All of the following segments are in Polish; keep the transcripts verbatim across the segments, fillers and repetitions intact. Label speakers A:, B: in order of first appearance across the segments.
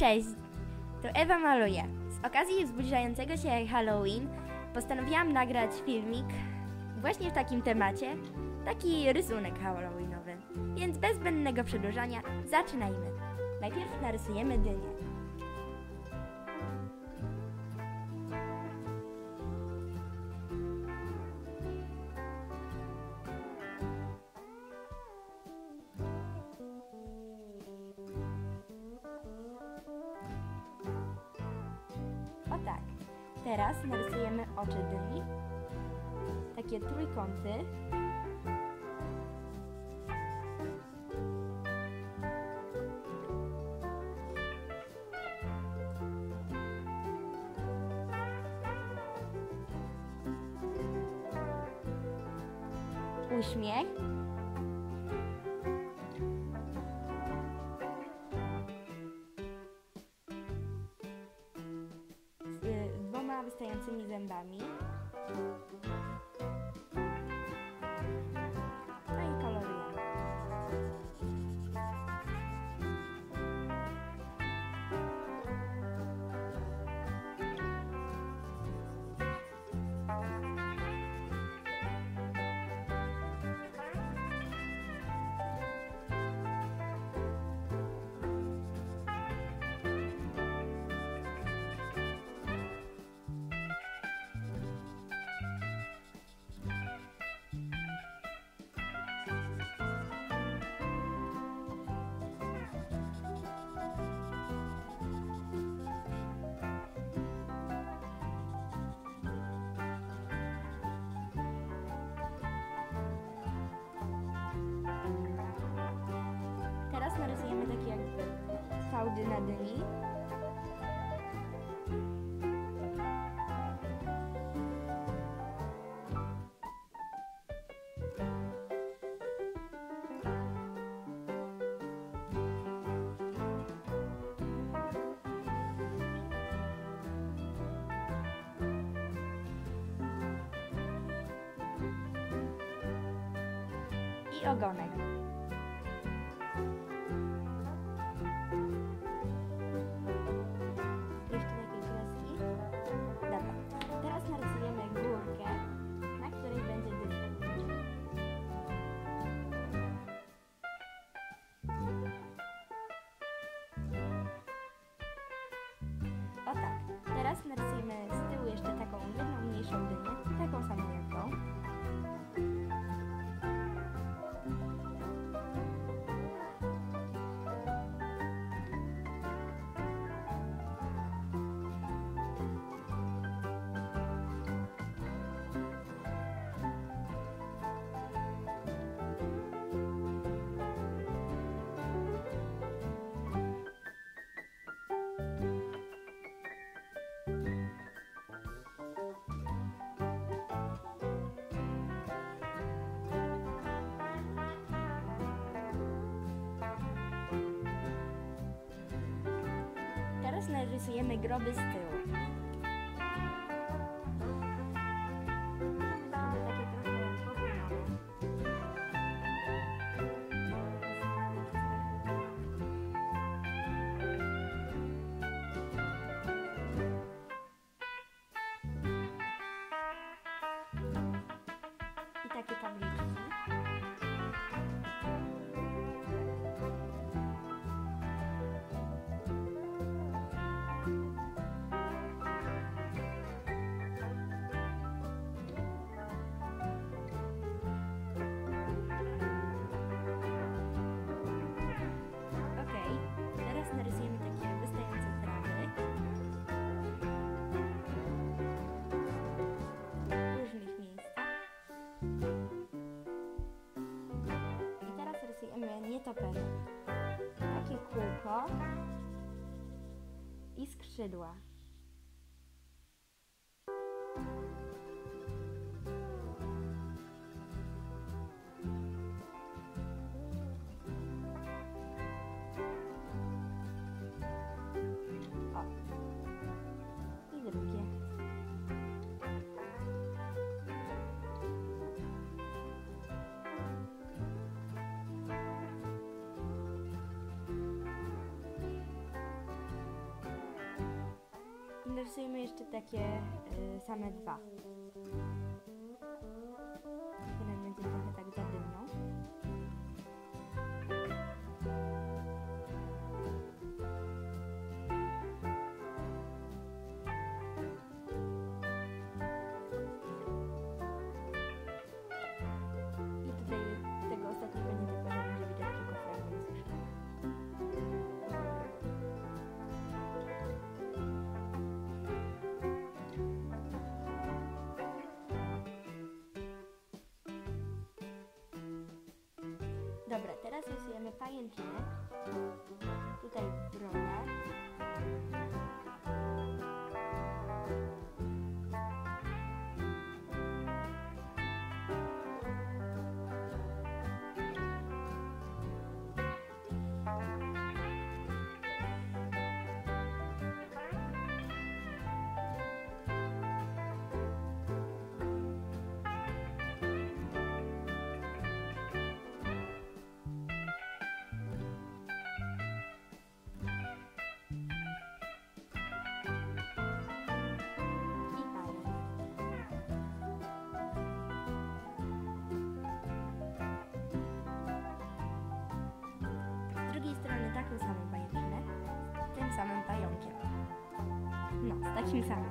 A: Cześć, to Ewa maluje. Z okazji zbliżającego się Halloween postanowiłam nagrać filmik właśnie w takim temacie, taki rysunek halloweenowy. Więc bez zbędnego przedłużania zaczynajmy. Najpierw narysujemy dynię. O tak, teraz narysujemy oczy dyni, takie trójkąty. Uśmiech. Z dwoma wystającymi zębami. No i kolorujemy. Teraz narysujemy takie jakby fałdy na dyni. I ogonek. Jeszcze takiej kreski. Dobra. Teraz narysujemy górkę, na której będzie dynia. O tak. Teraz narysujemy z tyłu jeszcze taką jedną mniejszą dynię, taką samą jak tą. Teraz narysujemy groby z tyłu. Takie trochę popłynąwe. I takie tabliczki. Narysujemy takie wystające trawy w różnych miejscach. I teraz rysujemy nietoperek. Takie kółko i skrzydła. Drugie. narysujmy jeszcze takie y, same dwa. Jeden będzie trochę tak zadymną. I tutaj tego ostatniego nie dokładam, że widać tylko fragment z szkoły. Dobra, teraz rysujemy pajęczynę. Tutaj brodę. Z drugiej strony taką samą pajęczynę, z tym samym pająkiem. No, z takim samym.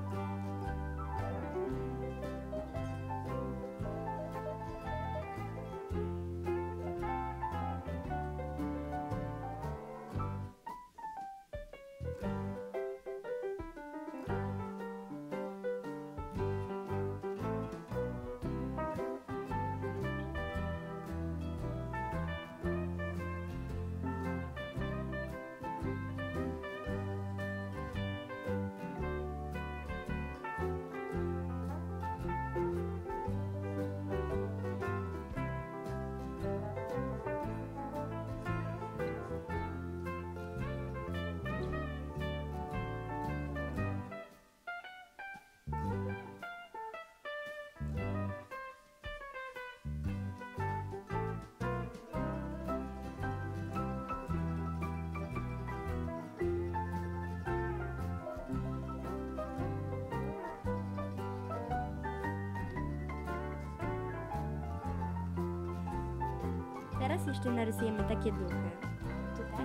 A: Teraz jeszcze narysujemy takie duchy. Tutaj.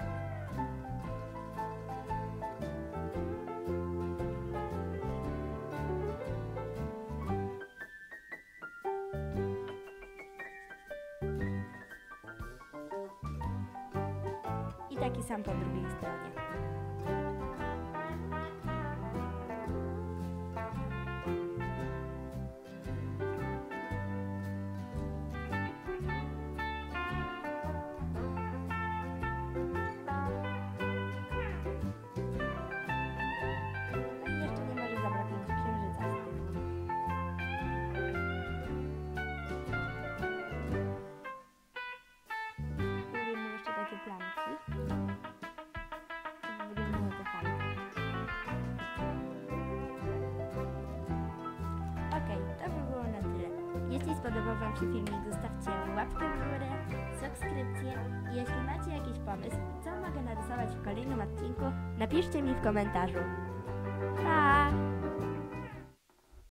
A: I taki sam po drugiej stronie. Plamki. Wyglądało to fajnie. Okej, to by było na tyle. Jeśli spodobał Wam się filmik, zostawcie łapkę w górę, subskrypcję i jeśli macie jakiś pomysł, co mogę narysować w kolejnym odcinku, napiszcie mi w komentarzu. Pa!